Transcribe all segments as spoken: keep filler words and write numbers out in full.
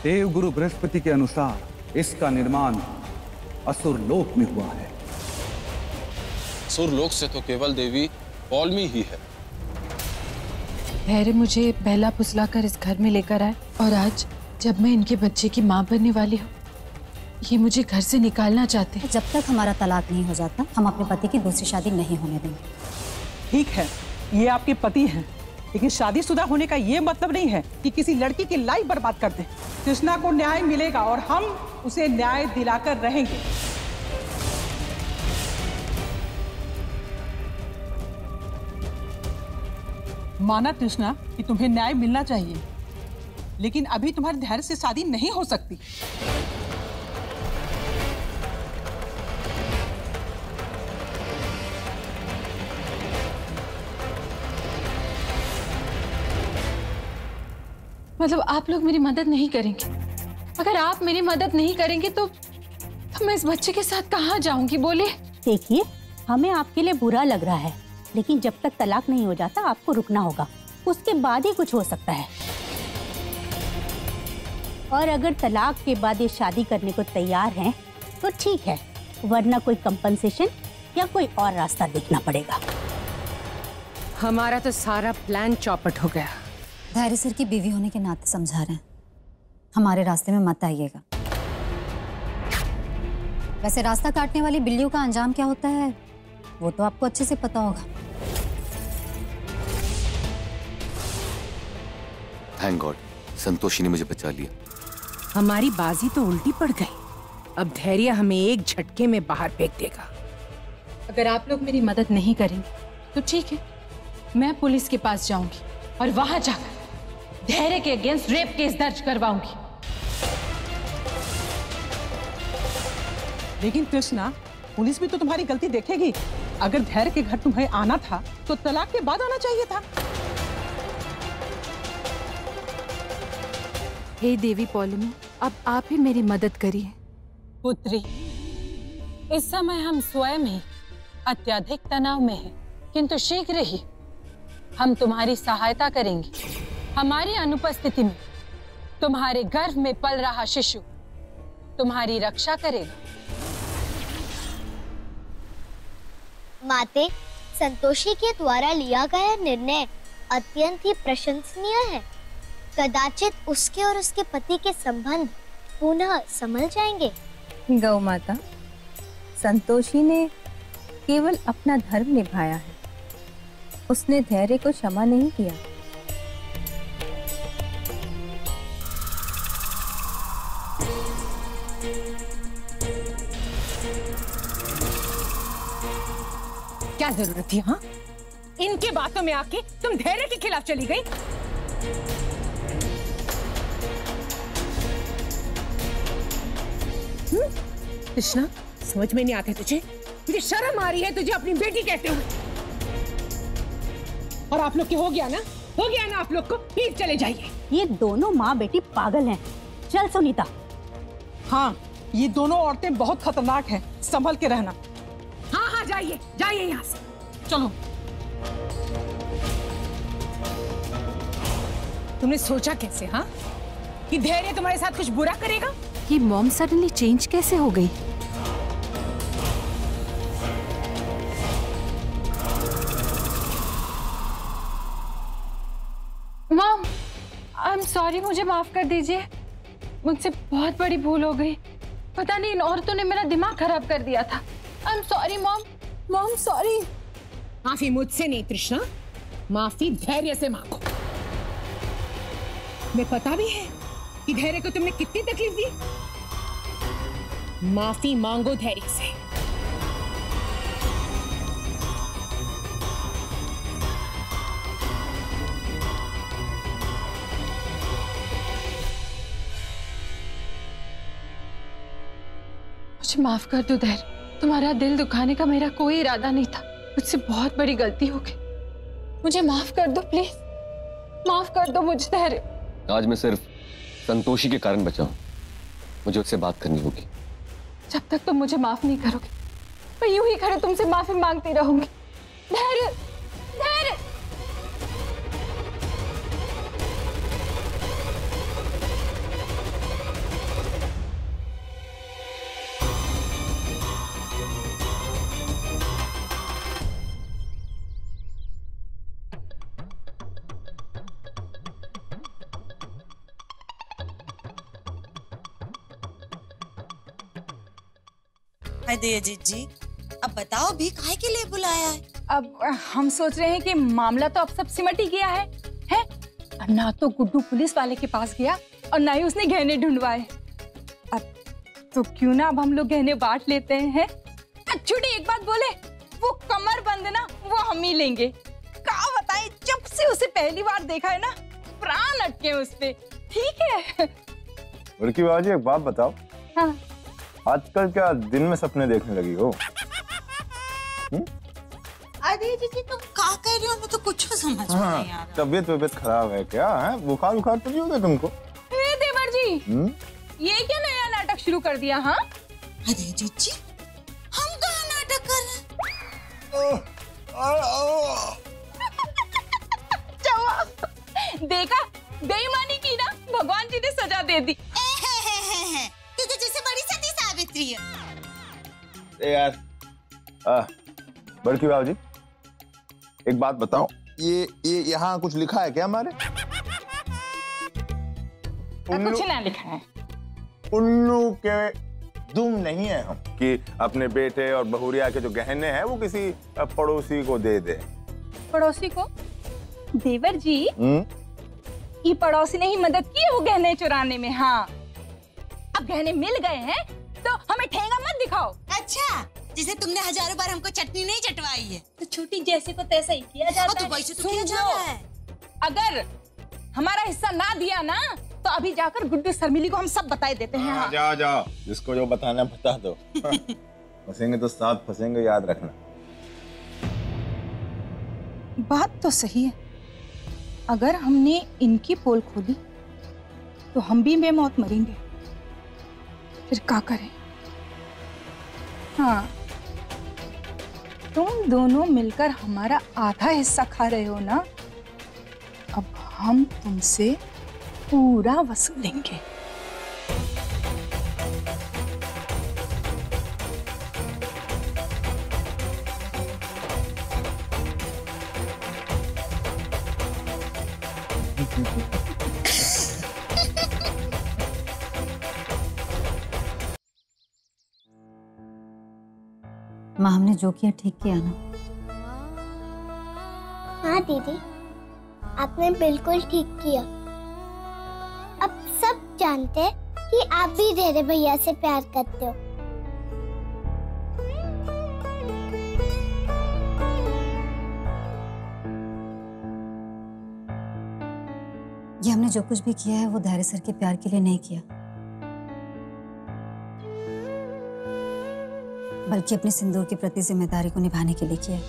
देवगुरु बृहस्पति के अनुसार इसका निर्माण असुर लोक में हुआ है। असुर लोक से तो केवल देवी पौलमी ही है। धैर्य मुझे बहला फुसलाकर इस घर में लेकर आए और आज जब मैं इनके बच्चे की मां बनने वाली हूँ, ये मुझे घर से निकालना चाहते हैं। जब तक हमारा तलाक नहीं हो जाता हम अपने पति की दूसरी शादी नहीं होने देंगे। ठीक है, ये आपके पति हैं, लेकिन शादीशुदा होने का ये मतलब नहीं है कि किसी लड़की की लाइफ बर्बाद कर दें। कृष्णा को न्याय मिलेगा और हम उसे न्याय दिलाकर रहेंगे। माना कृष्णा कि तुम्हें न्याय मिलना चाहिए, लेकिन अभी तुम्हारे धैर्य से शादी नहीं हो सकती। मतलब आप लोग मेरी मदद नहीं करेंगे? अगर आप मेरी मदद नहीं करेंगे तो, तो मैं इस बच्चे के साथ कहाँ जाऊंगी? बोलिए। देखिए, हमें आपके लिए बुरा लग रहा है, लेकिन जब तक तलाक नहीं हो जाता आपको रुकना होगा, उसके बाद ही कुछ हो सकता है। और अगर तलाक के बाद ये शादी करने को तैयार हैं तो ठीक है, वरना कोई कंपनसेशन या कोई और रास्ता देखना पड़ेगा। हमारा तो सारा प्लान चौपट हो गया। धैर्य सर की बीवी होने के नाते समझा रहे हैं, हमारे रास्ते में मत आइएगा। वैसे रास्ता काटने वाली बिल्लियों का अंजाम क्या होता है वो तो आपको अच्छे से पता होगा। थैंक गॉड, संतोषी ने मुझे बचा लिया। हमारी बाजी तो उल्टी पड़ गई। अब धैर्य हमें एक झटके में बाहर फेंक देगा। अगर आप लोग मेरी मदद नहीं करेंगे तो ठीक है, मैं पुलिस के पास जाऊंगी और वहां जाकर धैर्य के अगेंस्ट रेप केस दर्ज करवाऊंगी। लेकिन कृष्णा, पुलिस भी तो तुम्हारी गलती देखेगी। अगर धैर्य के घर तुम्हें आना था तो तलाक के बाद आना चाहिए था। हे देवी पौलमी, अब आप ही मेरी मदद करिए। पुत्री, इस समय हम स्वयं ही अत्यधिक तनाव में हैं, किंतु शीघ्र ही हम तुम्हारी सहायता करेंगे। हमारी अनुपस्थिति में तुम्हारे गर्भ में पल रहा शिशु तुम्हारी रक्षा करेगा। माते, संतोषी के द्वारा लिया गया निर्णय अत्यंत ही प्रशंसनीय है। कदाचित उसके और उसके पति के संबंध पुनः संभल जाएंगे। गौ माता, संतोषी ने केवल अपना धर्म निभाया है, उसने धैर्य को क्षमा नहीं किया। क्या जरूरत थी? हाँ, इनके बातों में आके तुम धैर्य के खिलाफ चली गई। कृष्णा, समझ में नहीं आते तुझे? तुझे शर्म आ रही है तुझे अपनी बेटी कहते हुए? और आप लोग के हो गया ना, हो गया ना आप लोग को, फिर चले जाइए। ये दोनों माँ बेटी पागल हैं। चल सुनीता। हाँ, ये दोनों औरतें बहुत खतरनाक हैं, संभल के रहना। हाँ हाँ, जाइए जाइए यहाँ से, चलो। तुमने सोचा कैसे, हाँ, कि धैर्य तुम्हारे साथ कुछ बुरा करेगा? ये मॉम सडनली चेंज कैसे हो गई? मॉम, आई एम सॉरी, मुझे माफ कर दीजिए। मुझसे बहुत बड़ी भूल हो गई। पता नहीं इन औरतों ने मेरा दिमाग खराब कर दिया था। I am sorry mom. Mom sorry. माफी मुझसे नहीं तृष्णा, माफी धैर्य से मांगो। मैं पता भी है कि धैर्य को तुमने कितनी तकलीफ दी। माफी मांगो धैर्य से। मुझे माफ कर दो धैर्य, तुम्हारा दिल दुखाने का मेरा कोई इरादा नहीं था। मुझसे बहुत बड़ी गलती हो गई, मुझे माफ कर दो प्लीज, माफ कर दो मुझे धैर्य। आज मैं सिर्फ संतोषी के कारण बचा हूं, मुझे उससे बात करनी होगी। जब तक तुम मुझे माफ नहीं करोगे मैं यूं ही खड़े तुमसे माफी मांगती रहूंगी। धैर्य, धैर्य। अरे जीजी, अब बताओ भी काहे के लिए बुलाया है? अब हम सोच रहे हैं कि मामला तो अब सब सिमट ही गया है, है? अब ना तो गुड्डू पुलिस वाले के पास गया और ना ही उसने गहने ढूंढवाए। अब तो क्यों ना अब हम लोग गहने बांट लेते हैं? छुट्टी एक बात बोले, वो कमर बंद ना वो हम ही लेंगे। क्या बताएं, जब से उसे पहली बार देखा है ना, प्राण अटके उस पे। ठीक है बड़की बाजी, एक बात बताओ। हाँ। आजकल क्या दिन में सपने देखने लगी हो? अरे जीजी तुम क्या कह रही हो? मैं तो कुछ समझ में नहीं आ रहा। तबीयत तबीयत खराब है क्या? है बुखार बुखार तो नहीं हो गया तुमको? ए देवर जी, हुँ? ये क्या नया नाटक शुरू कर दिया? हाँ अरे जीजी, हम कहाँ नाटक कर रहे हैं? देखा, बेईमानी की ना, भगवान जी ने सजा दे दी। तू तो जैसे बड़ी सती सावित्री है। ए यार, आ, बड़की बाबू जी, एक बात बताओ, ये ये यहाँ कुछ लिखा है क्या हमारे? कुछ ना लिखा है। उल्लू के दुम नहीं है हम कि अपने बेटे और बहुरिया के जो गहने हैं वो किसी पड़ोसी को दे दे। पड़ोसी को? देवर जी, ये पड़ोसी ने ही मदद की है वो गहने चुराने में। हाँ, अब गहने मिल गए हैं तो हमें ठेंगा मत दिखाओ। अच्छा, जिसे तुमने हजारों बार हमको चटनी नहीं चटवाई है, तो छोटी जैसे को तैसा ही किया जाता है। वैसे तो किया जा रहा है। अगर हमारा हिस्सा ना दिया ना, तो अभी जाकर गुड्डू शर्मिली को हम सब बताए देते हैं। हाँ। जाओ जाओ, जिसको जो बताना बता दो। फंसेंगे तो साथ फंसेंगे, याद रखना। बात तो सही है, अगर हमने इनकी पोल खोली तो हम भी बेमौत मरेंगे, फिर क्या करें? हाँ, तुम दोनों मिलकर हमारा आधा हिस्सा खा रहे हो ना, अब हम तुमसे पूरा वसूलेंगे। माँ, हमने जो किया ठीक किया ना? हाँ दीदी, आपने बिल्कुल ठीक किया। अब सब जानते हैं कि आप भी धैर्य भैया से प्यार करते हो। ये हमने जो कुछ भी किया है वो धैर्य सर के प्यार के लिए नहीं किया, बल्कि अपने सिंदूर के प्रति जिम्मेदारी को निभाने के लिए किया।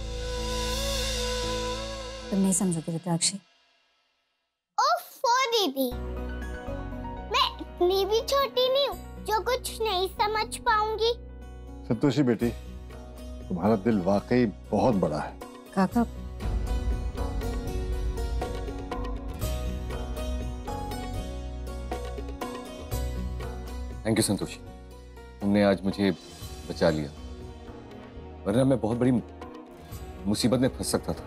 तुम नहीं समझोगे रुद्राक्षी। ओफो दीदी, मैं इतनी भी छोटी नहीं हूँ जो कुछ नहीं समझ पाऊंगी। संतोषी बेटी, तुम्हारा दिल वाकई बहुत बड़ा है। काका, थैंक यू संतोषी, तुमने आज मुझे बचा लिया, वरना मैं बहुत बड़ी मुसीबत में फंस सकता था।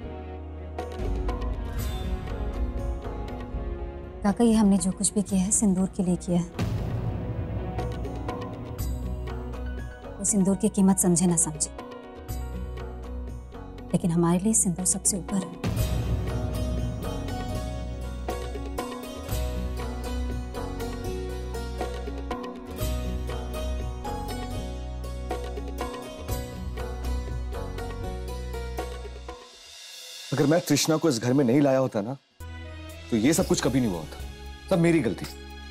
काका, ये हमने जो कुछ भी किया है सिंदूर के लिए किया है। वो सिंदूर की कीमत समझे ना समझे, लेकिन हमारे लिए सिंदूर सबसे ऊपर है। अगर मैं तृष्णा को इस घर में नहीं लाया होता ना, तो ये सब कुछ कभी नहीं हुआ होता। सब मेरी गलती,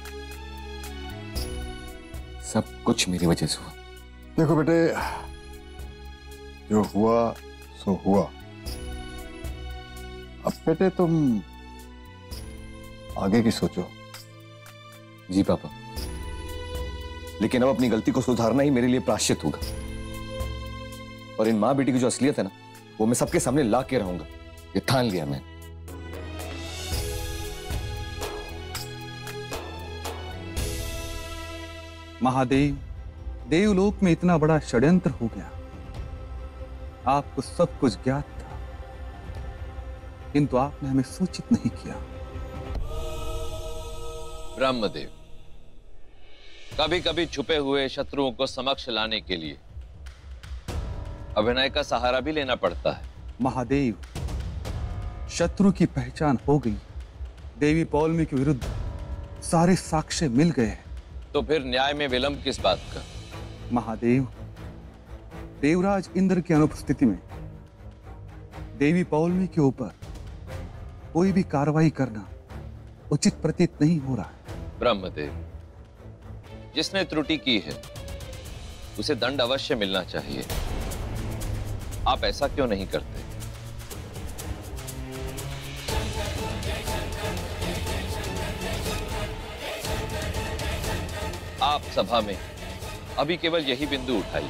सब कुछ मेरी वजह से हुआ। देखो बेटे, जो हुआ सो हुआ। अब बेटे तुम आगे की सोचो। जी पापा, लेकिन अब अपनी गलती को सुधारना ही मेरे लिए प्रायश्चित होगा। और इन माँ बेटी की जो असलियत है ना, वो मैं सबके सामने ला के रहूंगा, ये ठान लिया मैं। महादेव, देवलोक में इतना बड़ा षड्यंत्र हो गया, आपको सब कुछ ज्ञात था, किंतु आपने हमें सूचित नहीं किया। ब्रह्मदेव, कभी कभी छुपे हुए शत्रुओं को समक्ष लाने के लिए अभिनय का सहारा भी लेना पड़ता है। महादेव, शत्रु की पहचान हो गई। देवी पौलमी के विरुद्ध सारे साक्ष्य मिल गए हैं। तो फिर न्याय में विलंब किस बात का? महादेव, देवराज इंद्र की अनुपस्थिति में देवी पौलमी के ऊपर कोई भी कार्रवाई करना उचित प्रतीत नहीं हो रहा है। ब्रह्मदेव, जिसने त्रुटि की है उसे दंड अवश्य मिलना चाहिए। आप ऐसा क्यों नहीं करते? आप सभा में अभी केवल यही बिंदु उठाइए।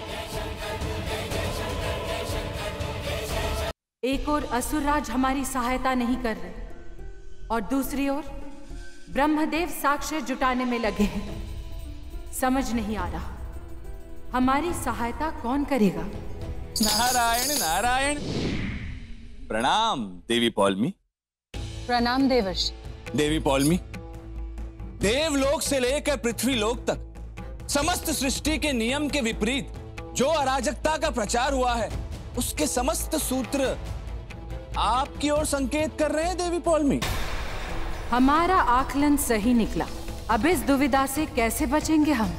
एक ओर असुरराज हमारी सहायता नहीं कर रहे और दूसरी ओर ब्रह्मदेव साक्ष्य जुटाने में लगे हैं। समझ नहीं आ रहा हमारी सहायता कौन करेगा। नारायण नारायण। प्रणाम देवी पौलमी। प्रणाम देवर्षि। देवी पौलमी, देवलोक से लेकर पृथ्वी लोक तक समस्त सृष्टि के नियम के विपरीत जो अराजकता का प्रचार हुआ है उसके समस्त सूत्र आपकी ओर संकेत कर रहे हैं देवी पौलमी। हमारा आकलन सही निकला। अब इस दुविधा से कैसे बचेंगे हम?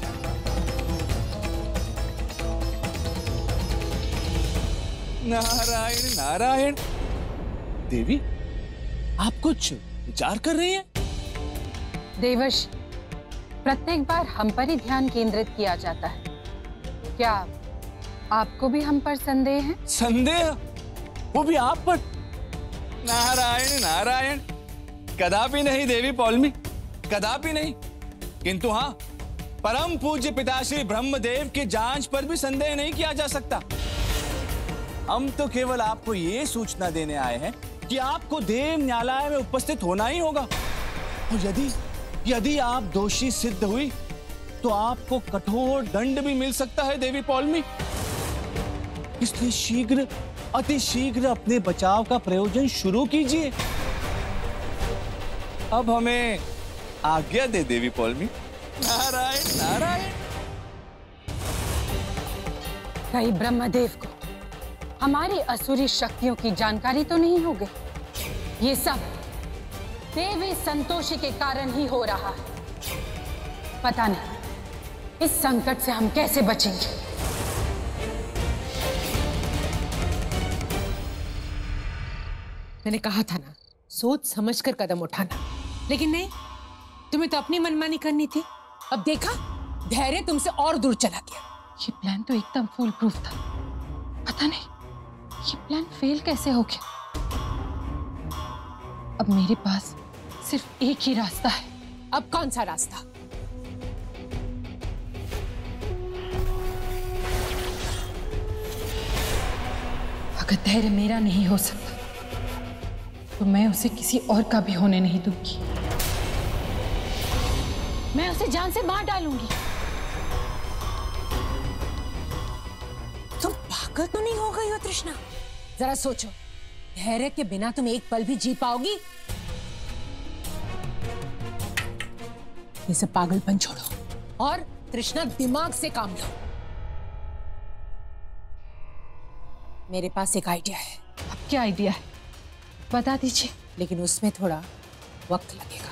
नारायण नारायण। देवी, आप कुछ विचार कर रही हैं? देवर्षि, प्रत्येक बार हम पर ही ध्यान केंद्रित किया जाता है। क्या आपको भी हम पर संदेह है? संदेह? वो भी आप पर? नारायण नारायण। कदापि नहीं देवी पौलमी, कदापि नहीं। किंतु हाँ, परम पूज्य पिताश्री ब्रह्मदेव की जांच पर भी संदेह नहीं किया जा सकता। हम तो केवल आपको ये सूचना देने आए हैं कि आपको देव न्यायालय में उपस्थित होना ही होगा और यदि यदि आप दोषी सिद्ध हुई तो आपको कठोर दंड भी मिल सकता है देवी पौलमी। इसलिए शीघ्र, अति शीघ्र अपने बचाव का प्रयोजन शुरू कीजिए। अब हमें आज्ञा दे देवी पौलमी। नारायण नारायण। कहीं ब्रह्मदेव को हमारी असुरी शक्तियों की जानकारी तो नहीं हो गई? ये सब देवी संतोषी के कारण ही हो रहा है। पता नहीं इस संकट से हम कैसे बचेंगे। मैंने कहा था ना, सोच समझकर कदम उठाना, लेकिन नहीं, तुम्हें तो अपनी मनमानी करनी थी। अब देखा, धैर्य तुमसे और दूर चला गया। ये प्लान तो एकदम फूल प्रूफ था। पता नहीं ये प्लान फेल कैसे हो गया। अब मेरे पास सिर्फ एक ही रास्ता है। अब कौन सा रास्ता? अगर धैर्य मेरा नहीं हो सकता तो मैं उसे किसी और का भी होने नहीं दूंगी। मैं उसे जान से मार डालूंगी। तुम पागल तो नहीं हो गई हो तृष्णा? जरा सोचो, धैर्य के बिना तुम एक पल भी जी पाओगी? ये सब पागलपन छोड़ो और तृष्णा दिमाग से काम लो। मेरे पास एक आइडिया है। अब क्या आइडिया है? बता दीजिए। लेकिन उसमें थोड़ा वक्त लगेगा।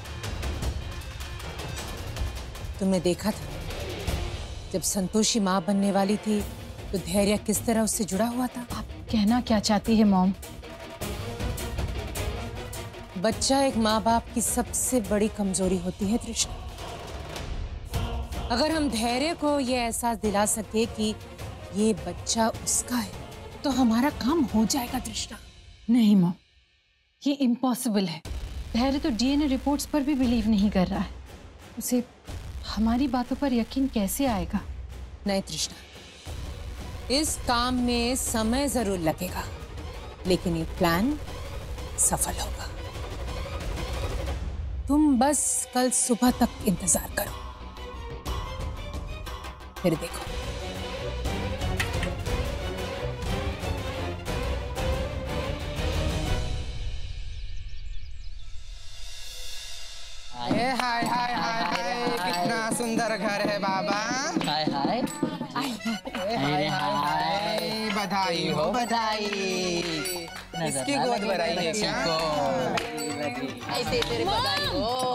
तुमने देखा था जब संतोषी माँ बनने वाली थी तो धैर्य किस तरह उससे जुड़ा हुआ था। आप कहना क्या चाहती है मॉम? बच्चा एक माँ बाप की सबसे बड़ी कमजोरी होती है तृष्णा। अगर हम धैर्य को ये एहसास दिला सके कि ये बच्चा उसका है तो हमारा काम हो जाएगा तृष्णा। नहीं मॉम, ये इम्पॉसिबल है। धैर्य तो डीएनए रिपोर्ट्स पर भी बिलीव नहीं कर रहा है। उसे हमारी बातों पर यकीन कैसे आएगा? नहीं तृष्णा, इस काम में समय जरूर लगेगा लेकिन ये प्लान सफल होगा। तुम बस कल सुबह तक इंतजार करो, फिर देखो। हाय हाय हाय हाय, कितना सुंदर घर है बाबा। हाय हाय हाय हाय हाय। बधाई हो बधाई। इसकी गोद भराई है क्या? ऐसे तेरे बधाई हो।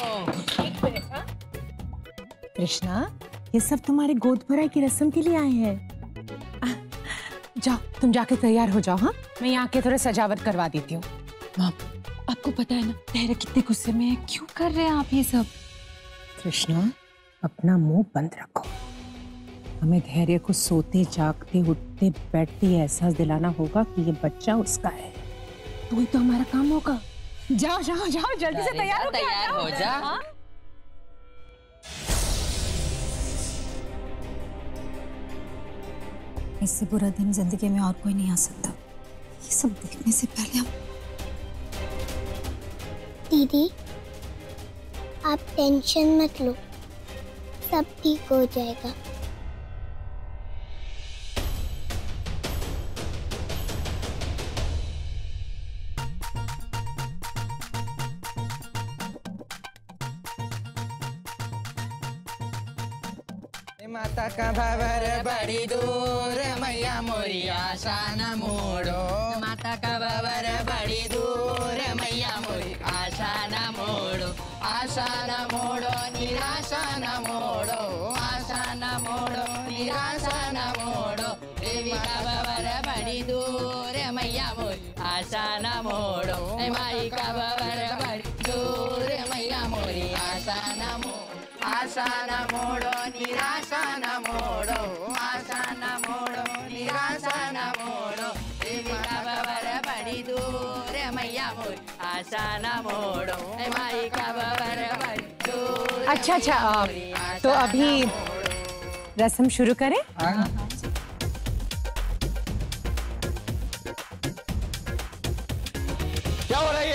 कृष्णा, ये सब तुम्हारे गोद भराई की रस्म के लिए आए हैं। जाओ, तुम जाके तैयार हो जाओ। हाँ, मैं यहाँ के थोड़ा सजावट करवा देती हूँ। माँ, आपको पता है ना धैर्य कितने गुस्से में है, क्यों कर रहे हैं आप ये सब? कृष्णा, अपना मुंह बंद रखो। हमें धैर्य को सोते जागते उठते बैठते एहसास दिलाना होगा कि ये बच्चा उसका है। तो ही तो हमारा काम होगा। जाओ जाओ जाओ, जल्दी से तैयार हो तैयार हो जा। हाँ? इससे बुरा दिन जिंदगी में और कोई नहीं आ सकता। ये सब देखने से पहले हम। दीदी, आप टेंशन मत लो, सब ठीक हो जाएगा। माता का भवर बड़ी दूर, मैया मोरी आशा न मोड़ो। माता का भवर बड़ी दूर, मैया मोरी आशा न मोड़ो। आशा न मोड़ो, निराशा न मोड़ो। आशा न मोड़ो, निराशा न मोड़ो। देवी का भवर बड़ी दूर, मैया मोरी आशा न मोड़ो। माई का भवर बड़ी दूर, मैया मोरी आशा न मोड़ो। आशा न मोड़ो, निराशा न मोड़ो। आशा न मोड़ो, निराशा न मोड़ो। देवी का भवर बड़ी दूर, मैया मोरी आशा न मोड़ो। माई का भवर बड़ी दूर। अच्छा अच्छा, आ, तो अभी रस्म शुरू करें? क्या हो रहा है ये?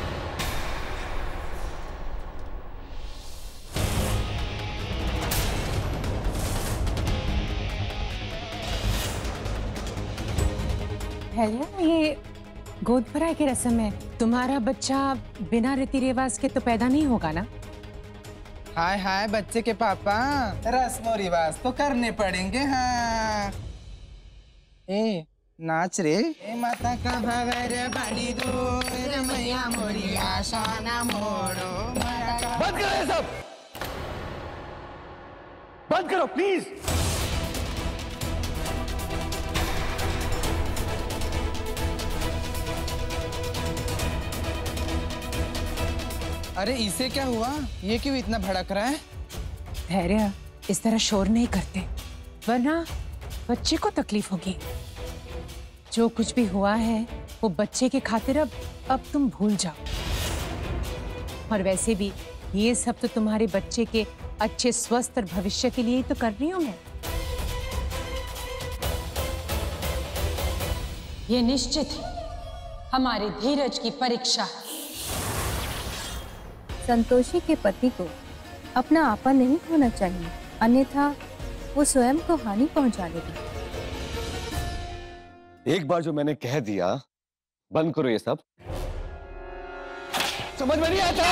ये गोद भराई की रस्म है। तुम्हारा बच्चा बिना रीति रिवाज के तो पैदा नहीं होगा ना? हाय हाय बच्चे के पापा, रस्म रिवाज तो करने पड़ेंगे। हाँ, ए नाच रे। ए माता का भवर बड़ी दूर, मैया मोरी आशा न मोड़ो। बंद करो ये सब, बंद करो प्लीज। अरे इसे क्या हुआ? ये क्यों इतना भड़क रहा है? धैर्य, इस तरह शोर नहीं करते, वरना बच्चे को तकलीफ होगी। जो कुछ भी हुआ है वो बच्चे के खातिर अब अब तुम भूल जाओ। और वैसे भी ये सब तो तुम्हारे बच्चे के अच्छे स्वस्थ और भविष्य के लिए ही तो कर रही हूं मैं। ये निश्चित है हमारे धीरज की परीक्षा है। संतोषी के पति को अपना आपा नहीं खोना चाहिए, अन्यथा वो स्वयं को हानि पहुंचा लेगी। एक बार जो मैंने कह दिया, बंद करो ये सब। समझ में नहीं आता?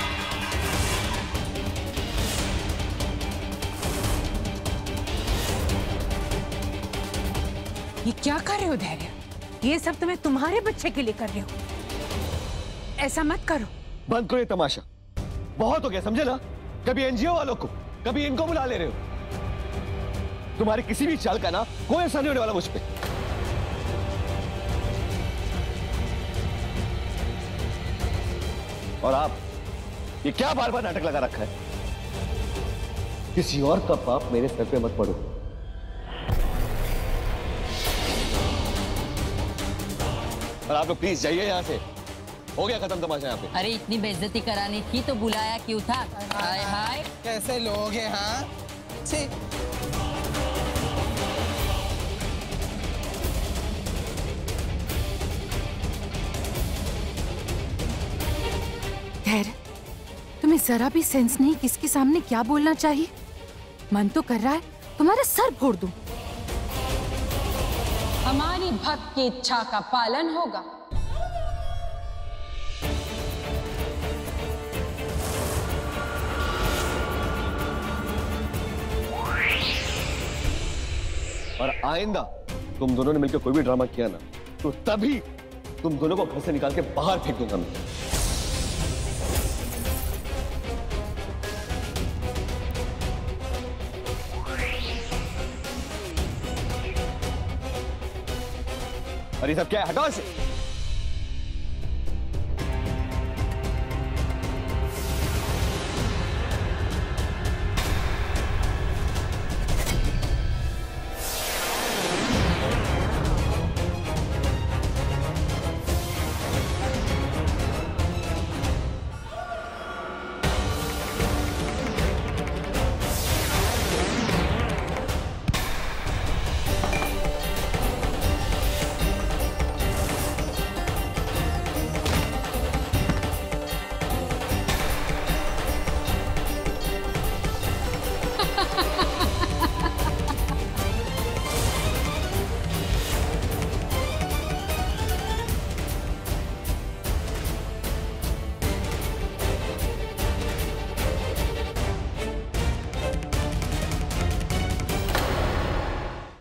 ये क्या कर रहे हो धैर्य? ये सब तो मैं तुम्हारे बच्चे के लिए कर रही हूँ, ऐसा मत करो। बंद करो ये तमाशा, बहुत हो गया, समझे ना? कभी एनजीओ वालों को, कभी इनको बुला ले रहे हो। तुम्हारी किसी भी चाल का ना कोई असर नहीं होने वाला मुझ पे। और आप ये क्या बार बार नाटक लगा रखा है? किसी और का पाप मेरे सर पे मत पड़ो। और आप लोग प्लीज जाइए यहाँ से, हो गया खत्म तमाशा यहाँ पे। अरे इतनी बेइज्जती करानी थी तो बुलाया क्यों था? हाय हाय, कैसे लोग हैं? हाँ, छी। धैर्य, तुम्हें जरा भी सेंस नहीं किसके सामने क्या बोलना चाहिए? मन तो कर रहा है तुम्हारा सर फोड़ दूं। हमारी भक्त की इच्छा का पालन होगा। और आइंदा तुम दोनों ने मिलकर कोई भी ड्रामा किया ना, तो तभी तुम दोनों को घर से निकाल के बाहर फेंक दूंगा मैं। अरे सब क्या है? हटाओ इसे।